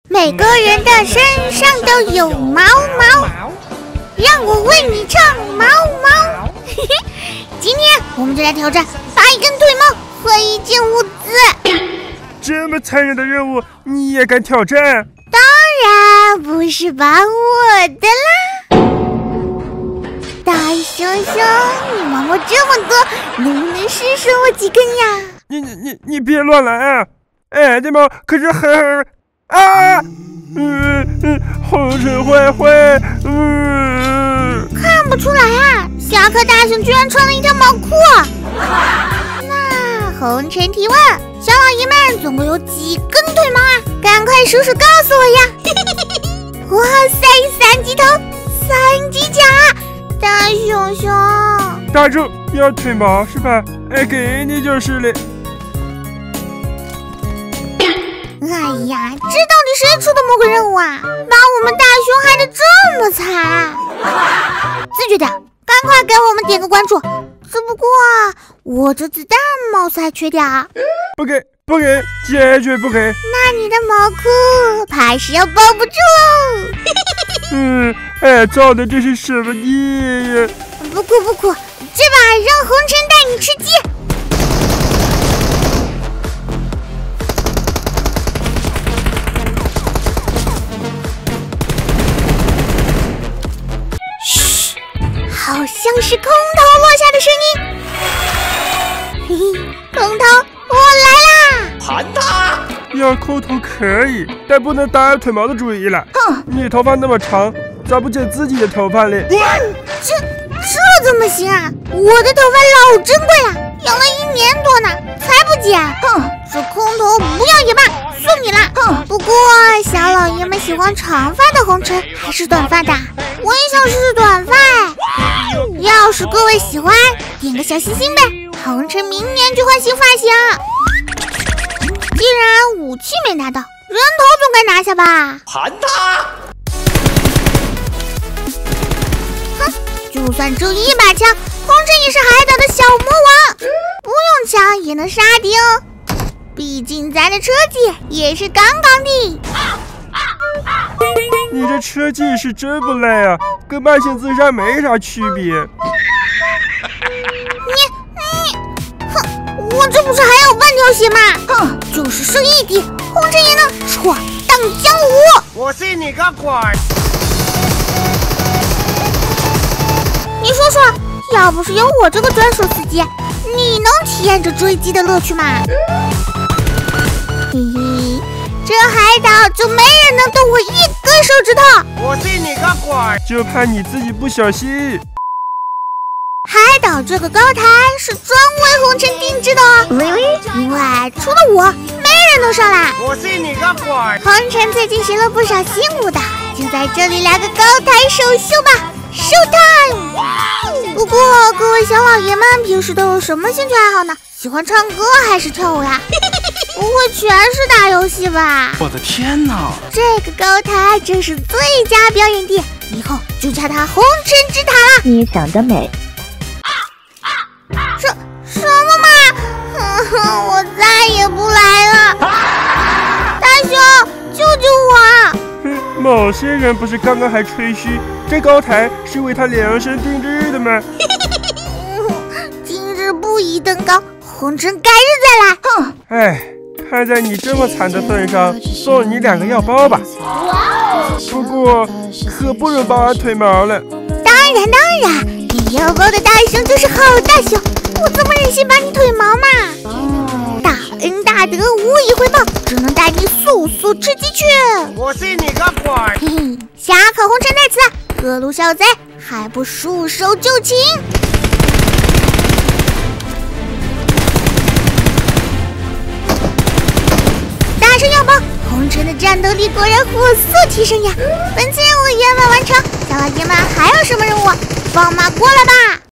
每个人的身上都有毛毛，让我为你唱毛毛。今天我们就来挑战拔一根腿毛和一件物资。 这么残忍的任务，你也敢挑战？ 当然不是拔我的啦！大熊熊，你毛毛这么多，能不能施舍我几根呀？ 你别乱来啊！哎，这毛可是很啊！红尘坏坏， 看不出来啊，侠客大熊居然穿了一条毛裤。那红尘提问，小老爷们总共有几根腿毛啊？赶快数数告诉我呀！哇塞，3级头，3级甲，大熊熊， 大柱要腿毛是吧？哎，给你就是了。 哎呀，这到底谁出的魔鬼任务啊？把我们大熊害得这么惨！自觉点，赶快给我们点个关注。只不过我这子弹貌似还缺点儿。 不给，坚决不给。 那你的毛裤怕是要包不住喽。 哎，造的这是什么孽呀？ 不哭，这把让红尘带你吃鸡。好像是空投落下的声音。嘿嘿，空投，我来啦！ 盘他！ 要空投可以，但不能打腿毛的主意了。 哼， 你头发那么长，咋不剪自己的头发嘞？ 这怎么行啊？我的头发老珍贵了，养了1年多呢，才不剪。哼，这空投不要也罢，送你啦。哼，不过小老爷们喜欢长发的红尘还是短发的？我也想试试短发。要是各位喜欢，点个小心心呗。红尘明年就换新发型。既然武器没拿到，人头总该拿下吧？ 盘他！ 哼，就算只有1把枪，红尘也是海岛的小魔王，不用枪也能杀敌哦。毕竟咱的车技也是杠杠的。 你这车技是真不赖啊，跟慢性自杀没啥区别。 哼，我这不是还有半条血吗？哼，就是剩1滴，红尘也能闯荡江湖。 我信你个鬼！ 你说说，要不是有我这个专属司机，你能体验这追击的乐趣吗？嘿嘿，这海岛就没人能动我1根手指头。 我信你个鬼！ 就怕你自己不小心。 海岛这个高台是专为红尘定制的哦，因为除了我，没人能上来。 我信你个鬼！ 红尘最近学了不少新舞蹈，就在这里来个高台首秀吧 ，Show time！ 不过各位小老爷们平时都有什么兴趣爱好呢？喜欢唱歌还是跳舞呀？不会全是打游戏吧？ 我的天哪！ 这个高台真是最佳表演地，以后就叫它红尘之塔了。 你想得美！ 什么嘛？我再也不来了！大熊，救救我！ 某些人不是刚刚还吹嘘这高台是为他量身定制的吗？ 今日不宜登高，红尘改日再来。哼！ 哎，看在你这么惨的份上，送你2个药包吧。不过可不能包俺腿毛了。 当然，给药包的大熊就是好大熊，我怎么忍心把你腿毛嘛？大恩大德无以回报，只能带你速速吃鸡去。 我信你个鬼！ 嘿嘿，侠客红尘在此，各路小贼还不束手就擒？打上药包，红尘的战斗力果然火速提升呀！本次任务圆满完成，小老爷们还有什么任务？放马过来吧！